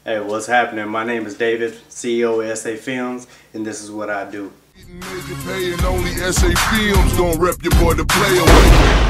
Hey, what's happening? My name is David, CEO of SA Films, and this is what I do. Major pay and only SA Films gon' rep your boy the play away.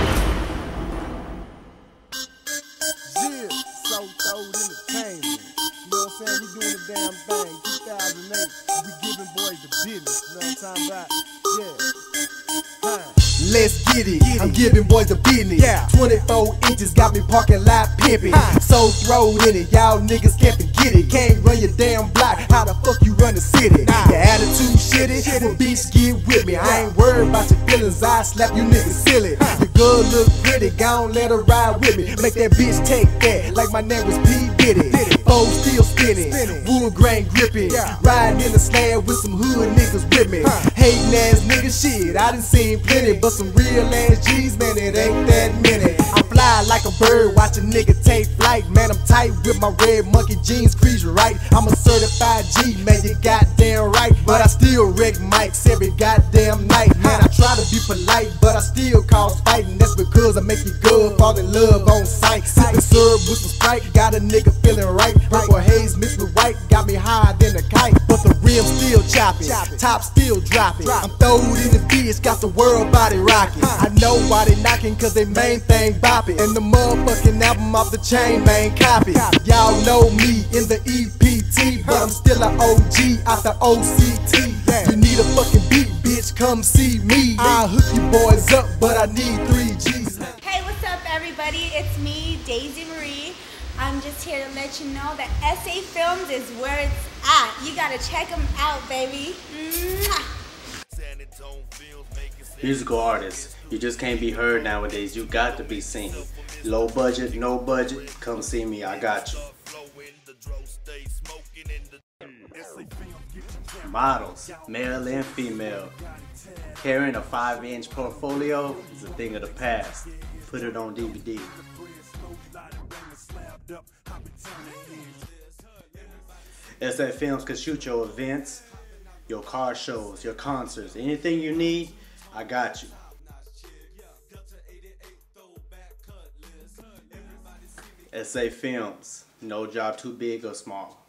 Yeah, so throwed entertainment. You know what I'm saying? We doing the damn thing. 2008, we giving boys the business. You know what I'm talking about? Yeah. Let's get it. I'm giving boys the business. 24 inches got me parking lot pimping. So throwed in it, y'all niggas can't forget it. Can't run your damn block. How the fuck you run the city? Your attitude shitty. Well, bitch, get with me. I ain't worried about your feelings. I slap you niggas silly. Your girl look pretty. Gon' let her ride with me. Make that bitch take that like my name was P. Diddy. Foes still spinning. Wood grain gripping. Riding in the slab with some hood niggas with me. Hating ass niggas shit. I done seen plenty, but some real ass G's, man, it ain't that many. I fly like a bird, watch a nigga take flight. Man, I'm tight with my red monkey jeans, crease right. I'm a certified G, man, you goddamn right. But I still wreck mics every goddamn night. Man, I try to be polite, but I still cause fighting. That's because I make you good, fall in love on sight. Sipping syrup with some Sprite, got a nigga feeling right. Purple haze mixed with white, got me higher than a kite. But the rim still chopping, top still dropping. I'm throwed in the bitch, got the world body rocking. I know why they knocking, cause they main thing bopping. And the motherfucking album off the chain, main copy. Y'all know me in the EPT, but I'm still an OG out the OCT. You need a fucking beat, bitch, come see me. I'll hook you boys up, but I need 3 G's. Hey, what's up everybody? It's me, Daisy Marie. I'm just here to let you know that SA Films is where it's at. You gotta check them out, baby. Mwah. Musical artists, you just can't be heard nowadays. You got to be seen. Low budget, no budget, come see me, I got you. Models, male and female. Carrying a 5-inch portfolio is a thing of the past. Put it on DVD. SA Films can shoot your events, your car shows, your concerts, anything you need, I got you. SA Films, no job too big or small.